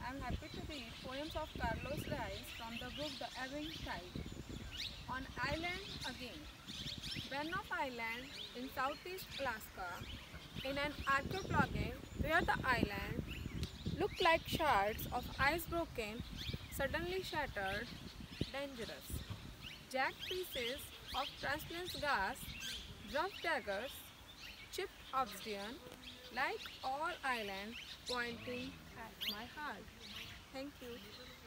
I'm happy to read poems of Carlos Reyes from the book The Ebbing Tide. On Island Again. Banff Island in southeast Alaska, in an archipelago where the island looked like shards of ice broken, suddenly shattered, dangerous. Jagged pieces of transparent glass, rough daggers, chipped obsidian, like all island pointing at my heart. Thank you.